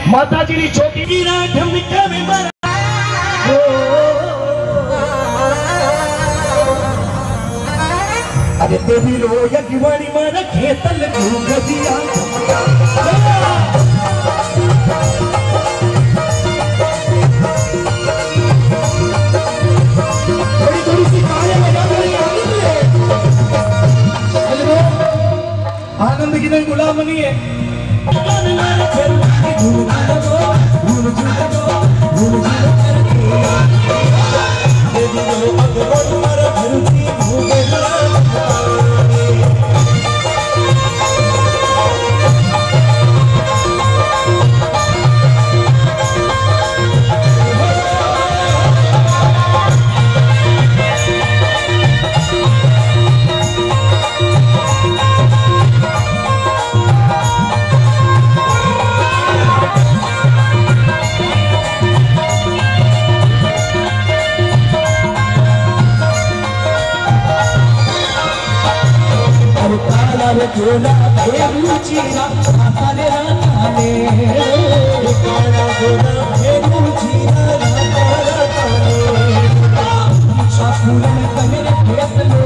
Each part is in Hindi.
माता जी री छोटी की राठम निकमे मरा अरे देवी रो यज्ञवाणी मारा खेतल गदिया थोड़ी थोड़ी सी तालियां बजा दो। आनंद की नहीं गुलाम नहीं है। गोला बेरुचिरा आले राताले काला गोला बेरुचिरा राताले शाफुलन कमरे फेसलो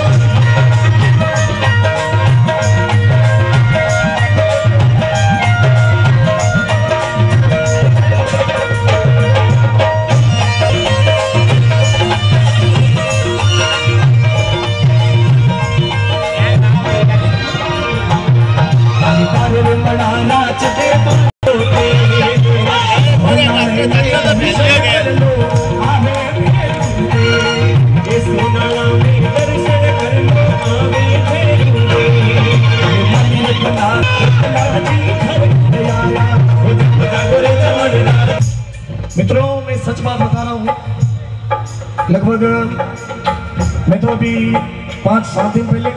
मित्रों, मैं सच बात बता रहा हूँ। लगभग मैं तो अभी 5-7 दिन पहले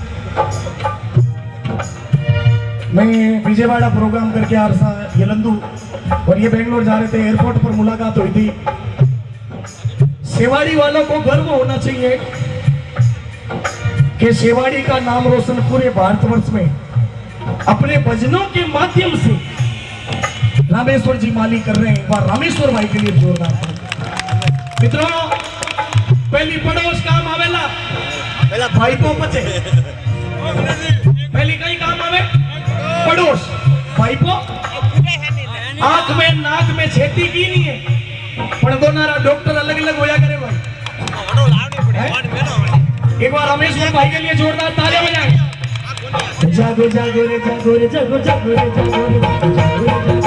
मैं विजयवाड़ा प्रोग्राम करके आ रहा था यलंदू और ये बेंगलोर जा रहे थे। एयरपोर्ट पर मुलाकात हुई थी। सेवाड़ी वालों को गर्व होना चाहिए कि सेवाड़ी का नाम रोशन पूरे भारतवर्ष में अपने भजनों के माध्यम से रामेश्वर जी माली कर रहे हैं। एक बार रामेश्वर भाई के लिए जोरदार। मित्रों, पहली पड़ोस काम आवेला पहला भाई को पचे पहली कई काम आवे पड़ोस भाई को आंख में नाक में छेती की नहीं है पण दोनारा डॉक्टर अलग अलग होया करे भाई। एक बार रामेश्वर भाई के लिए जोरदार तालियां बजाएं। जागो जागो रे जागो रे जागो जागो रे जागो रे जागो रे।